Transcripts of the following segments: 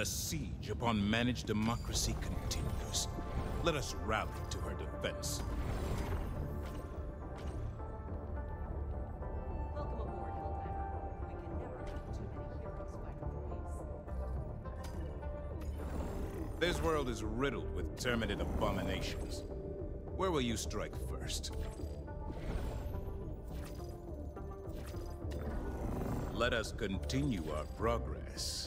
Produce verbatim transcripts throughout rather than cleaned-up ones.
The siege upon managed democracy continues. Let us rally to her defense. Welcome aboard, Helldiver. We can never have too many heroes fighting for peace. This world is riddled with terminate abominations. Where will you strike first? Let us continue our progress.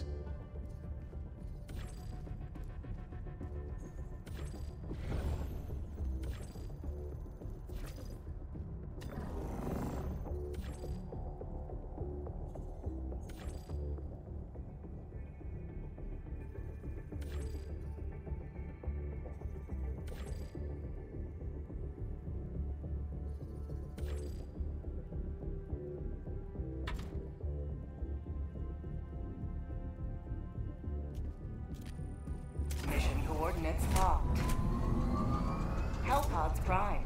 Mission coordinates locked. Hellpods primed.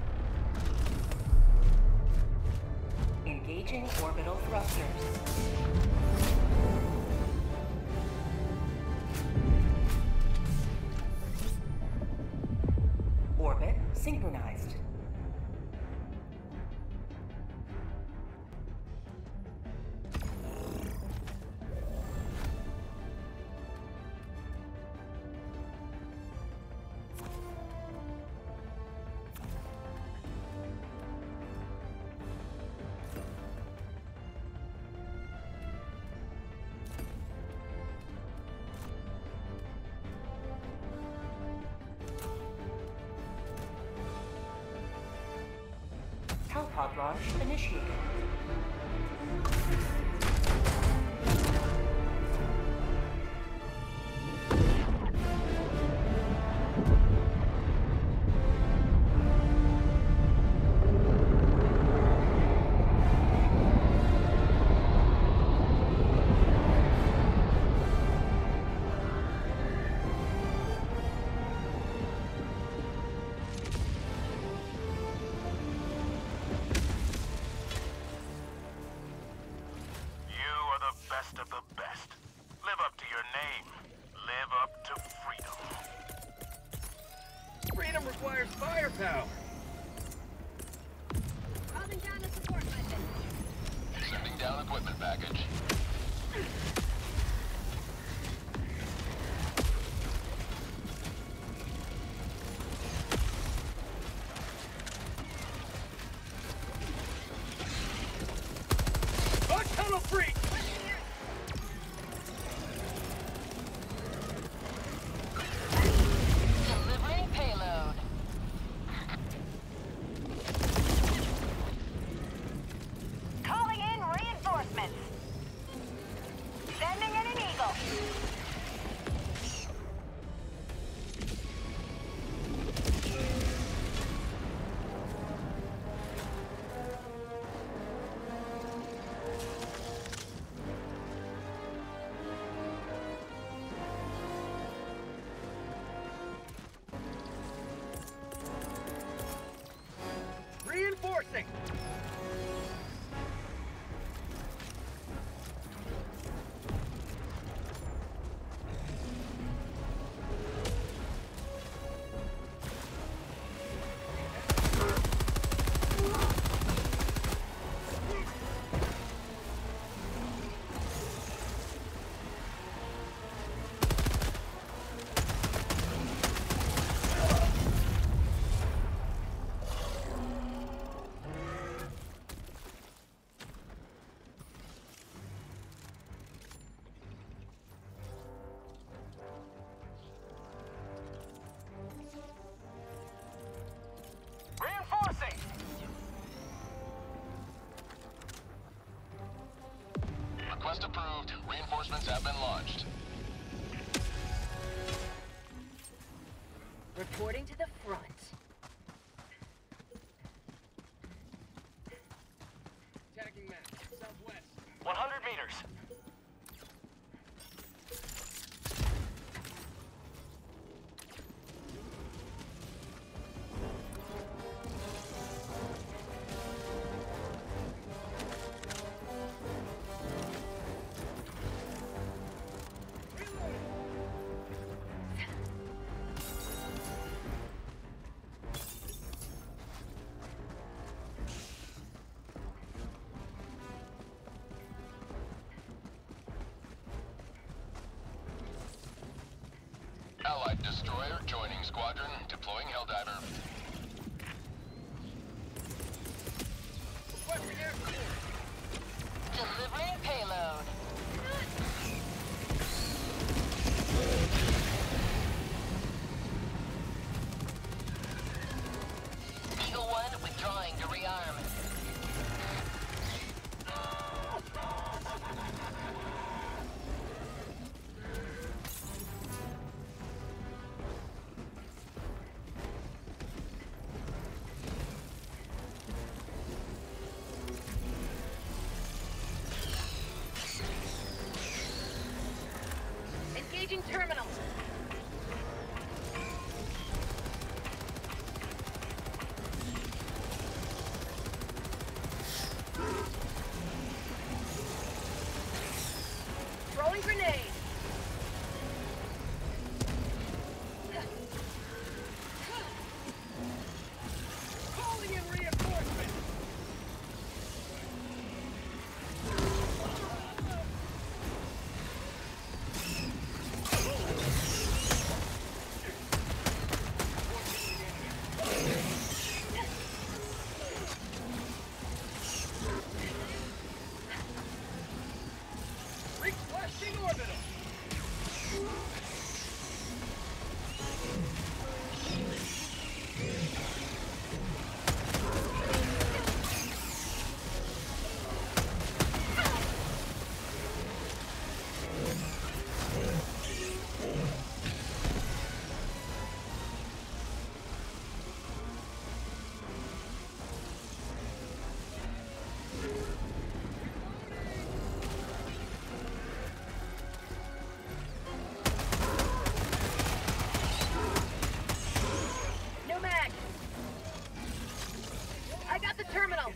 Engaging orbital thrusters. Orbit synchronized. Hellpod launch initiated. Best of the best. Live up to your name. Live up to freedom. Freedom requires firepower. Calling down a support mission. Sending down equipment package. A tunnel freak! Delivering payload. Calling in reinforcements. Sending in an eagle. Reinforcing! Reinforcing! Request approved. Reinforcements have been launched. Reporting to the front. Tagging map, southwest. one hundred meters. Reloading! Destroyer joining squadron, deploying Helldiver. Requesting air support. Delivering payload. Eagle one withdrawing to rearm. Engaging terminal. Throwing grenade. Calling in reinforcements. Requesting orbital. No mag. I got the terminal.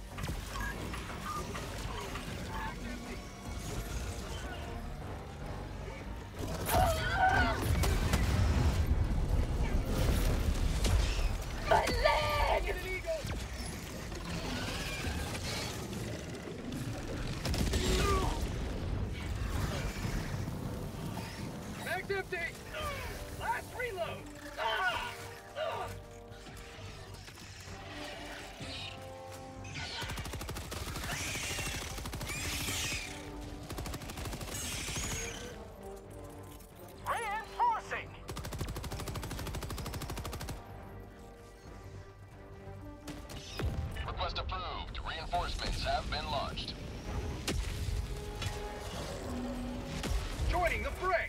My leg! An eagle. Mag's empty. Last reload. Ah! Ah! Reinforcing! Request approved. Reinforcements have been launched. Joining the fray.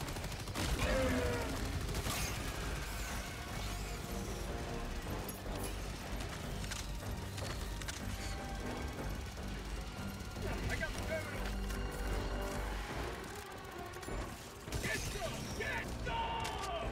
I got the terminal. Get some! Get some!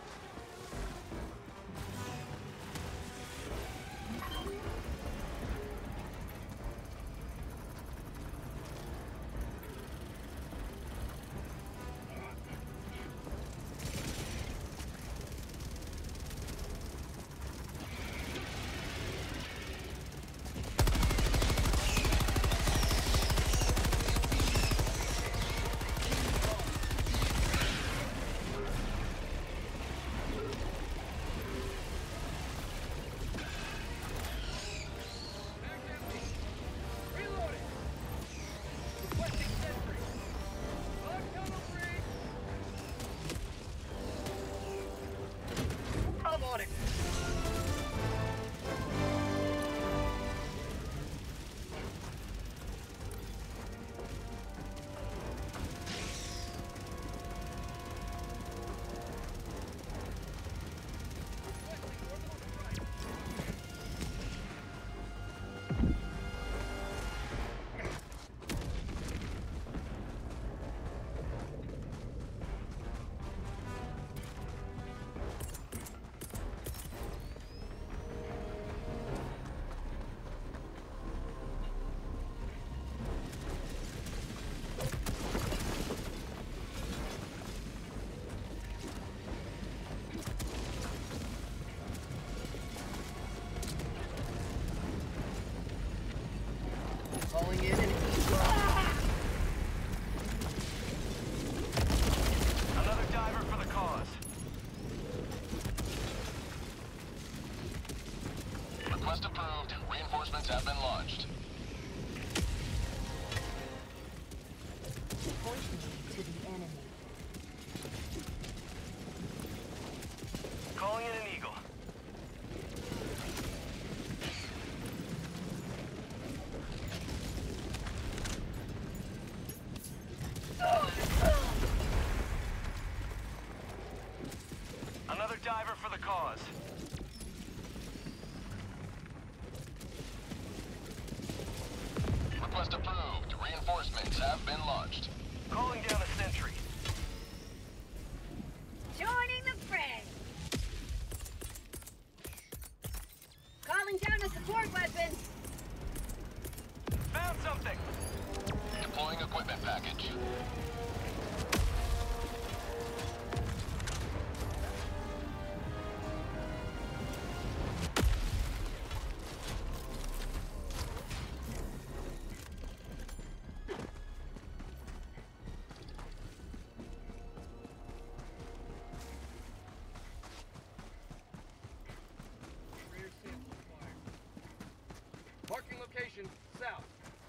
Mag's empty. Reloading. Requesting sentry. Bug tunnel free. I'm on it. Requesting orbital strike. Calling in an eagle. Another diver for the cause. approved. Reinforcements have been launched. Point me to the enemy. Calling in an eagle. Another diver for the cause. Request approved. Reinforcements have been launched. Calling down a sentry. Joining the fray. Calling down a support weapon. Found something. Deploying equipment package. Rear sample acquired. Marking location, south.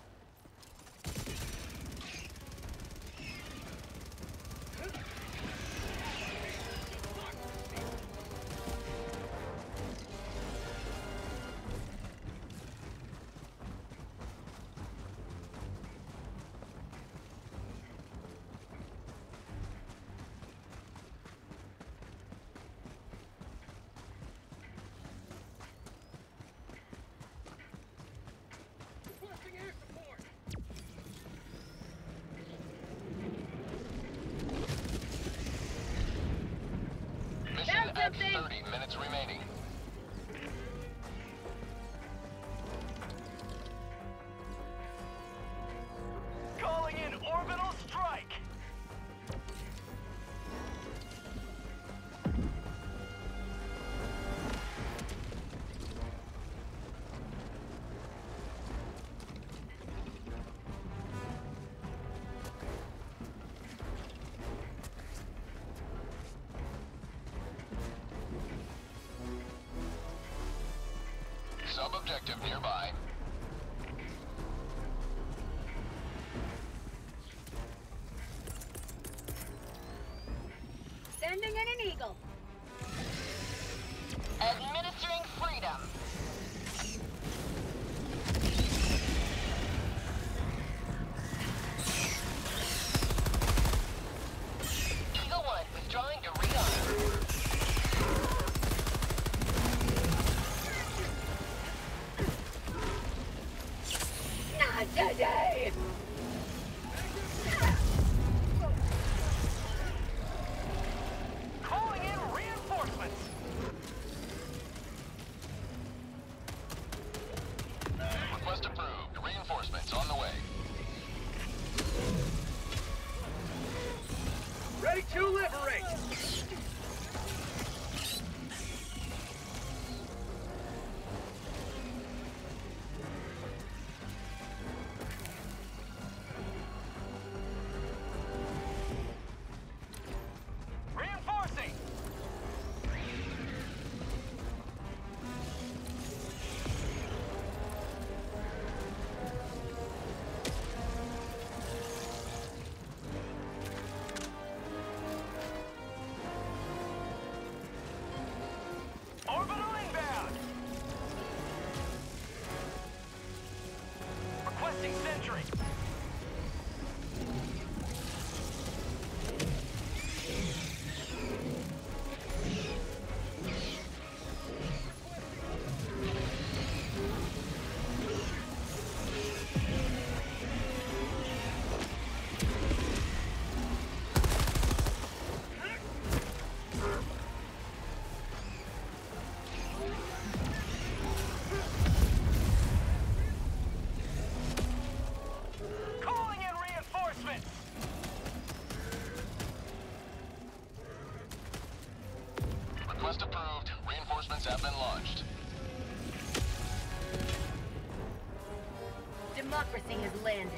Requesting air support. Mission Found at something. thirty minutes remaining. Calling in orbital strike. Sub-objective nearby. Sending in an eagle. Administering freedom. Eagle One withdrawing to rearm. Not today! Calling in reinforcements. Request approved. Reinforcements on the way. Ready to liberate. Reinforcing. Orbital inbound. Requesting sentry. Calling in reinforcements. Request approved. Reinforcements have been launched. Democracy has landed.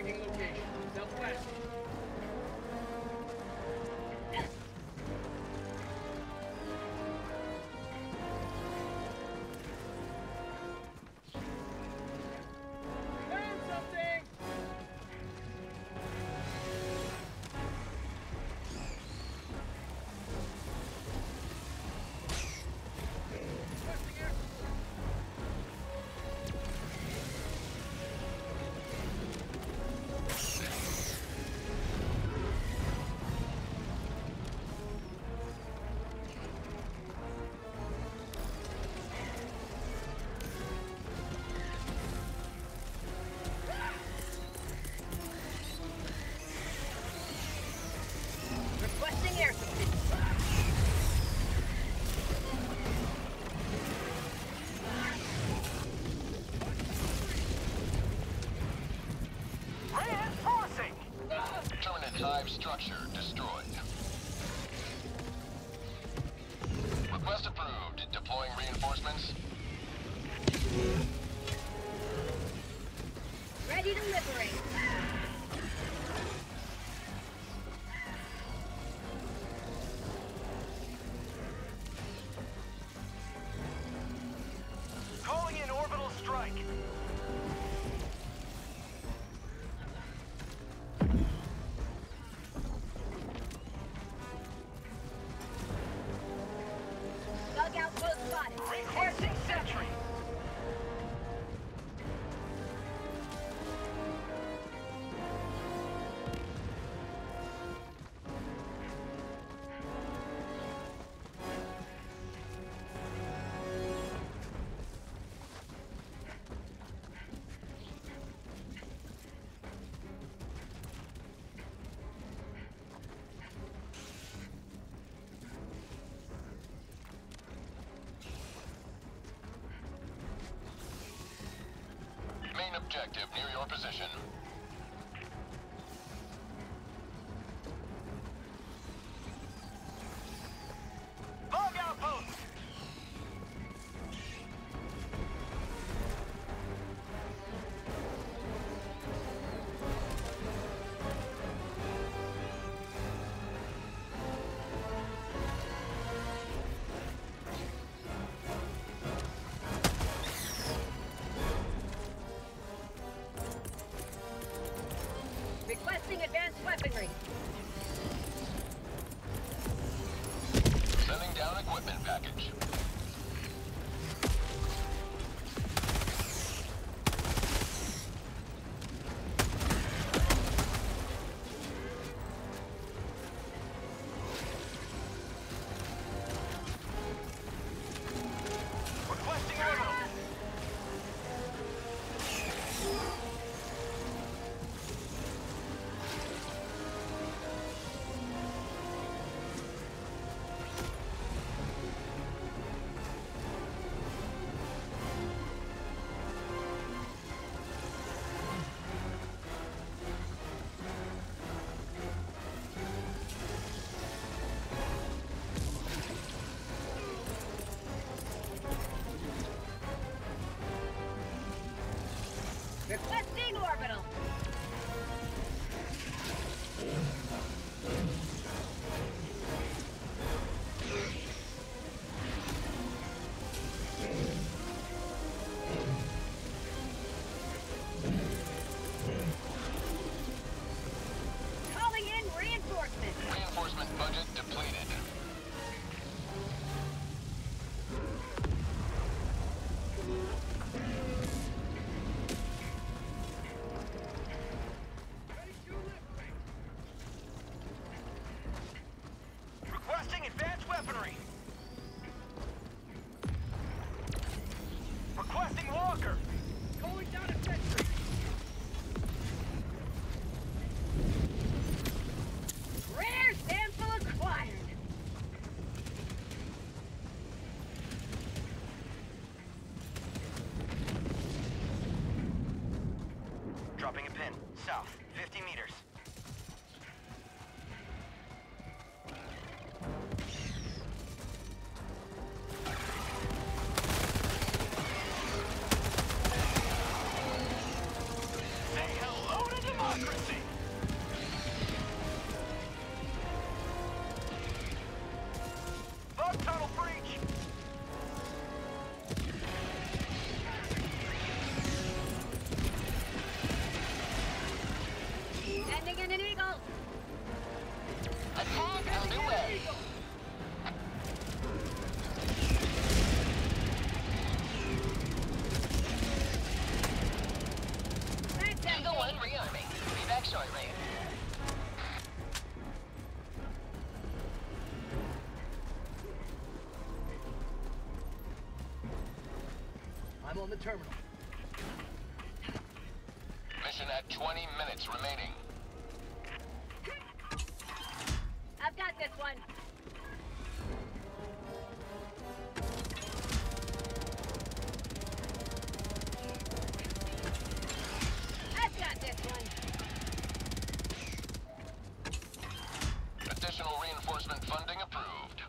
Tagging location. Southwest. Found something! Requesting air support. Requesting air support. Reinforcing! Permanent hive structure destroyed. Request approved. Deploying reinforcements. Ready to liberate. Calling in orbital strike. Dug outpost spotted. Requesting sentry. Main objective near your position. Bug outpost. Requesting advanced weaponry. Sending down equipment package. Requesting orbital. Requesting orbital. Calling in reinforcements. Reinforcement budget depleted. Requesting advanced weaponry. Requesting walker. Calling down a sentry. Rare sample acquired. Dropping a pin. South. fifty meters. Say hello to democracy! on the terminal. Mission at twenty minutes remaining. I've got this one. I've got this one. Additional reinforcement funding approved.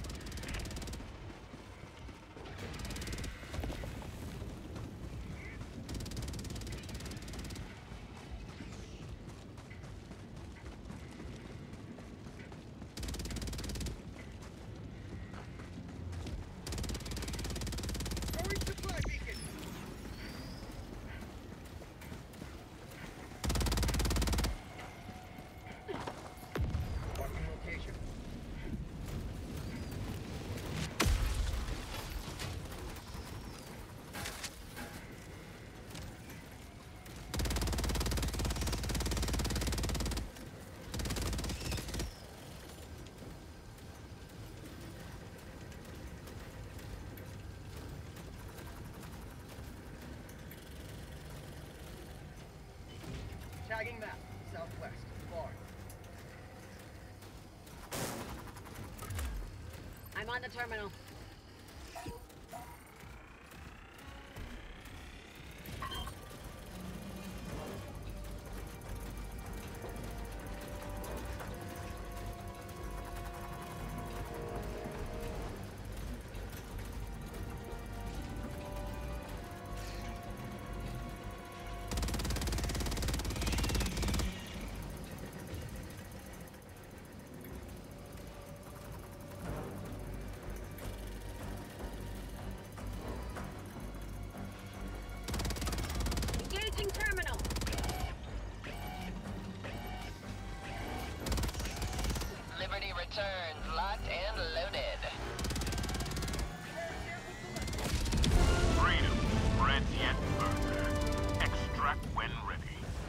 Tagging map, southwest, far. I'm on the terminal. Engaging terminal. Liberty returns, locked and loaded. Freedom spreads yet further. Extract when ready.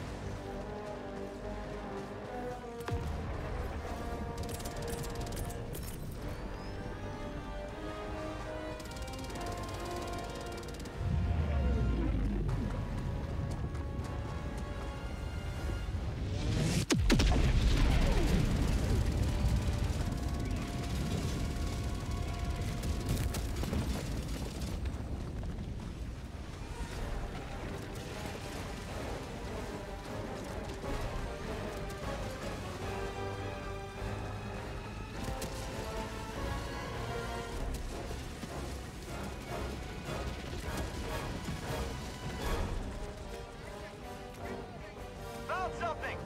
Found something!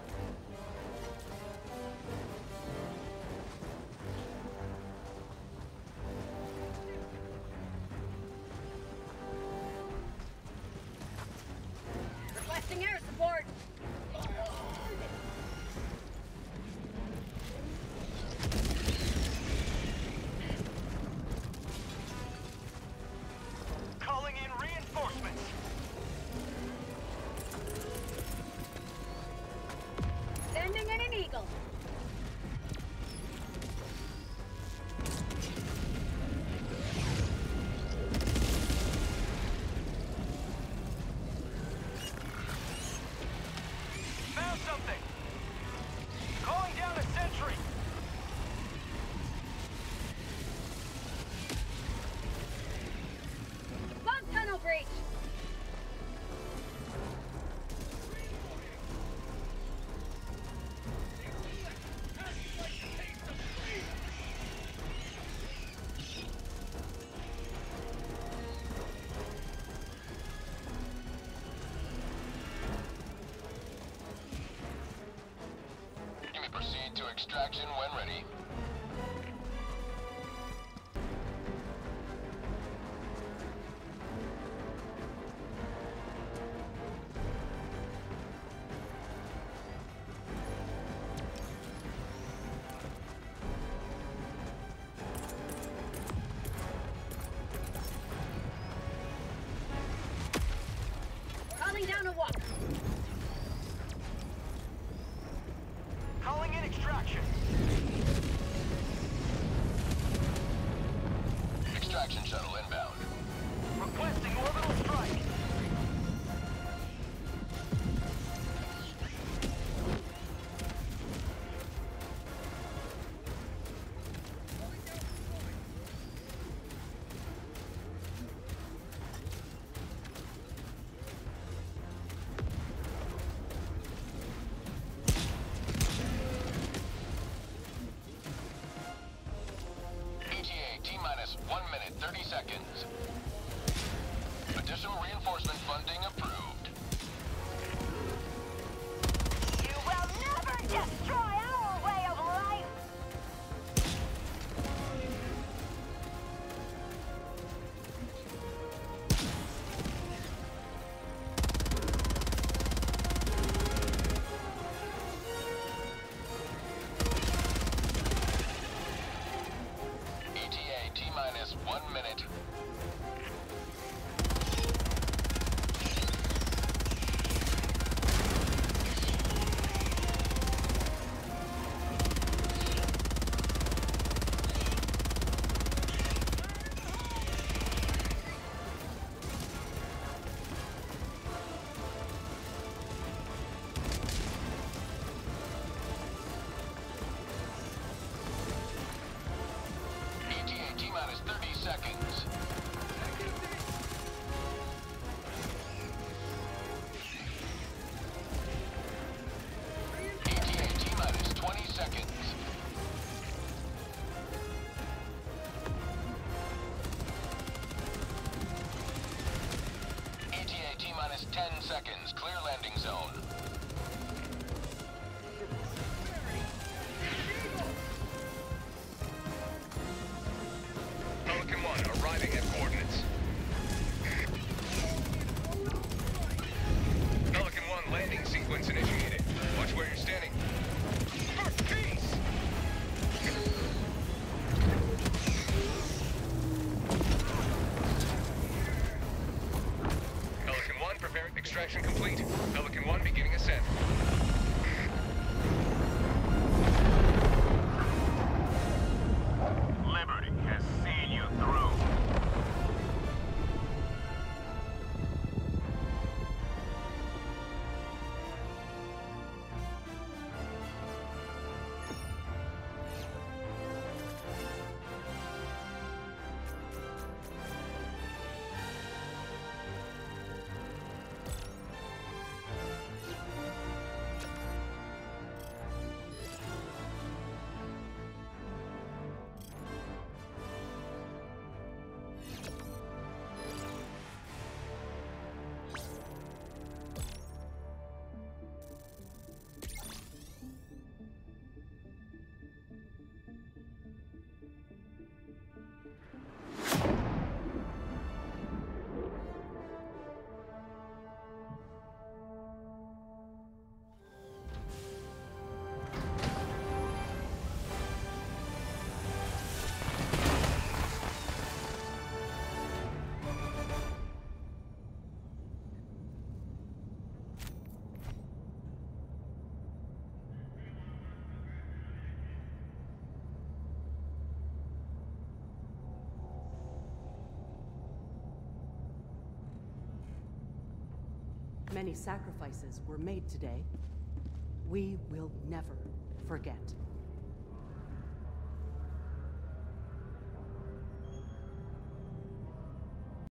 Requesting air support. Calling in reinforcements! Sending in an eagle. Found something! Calling down a sentry! Bomb tunnel breach. You may proceed to extraction when ready. Calling down a walker. Calling in extraction! Ten seconds. Clear landing zone. Pelican one arriving at coordinates. Pelican one landing sequence initiated. Watch where you're standing. First piece! Pelican one preparing extraction complete. Pelican one beginning ascent. Liberty has seen you through. Many sacrifices were made today. We will never forget.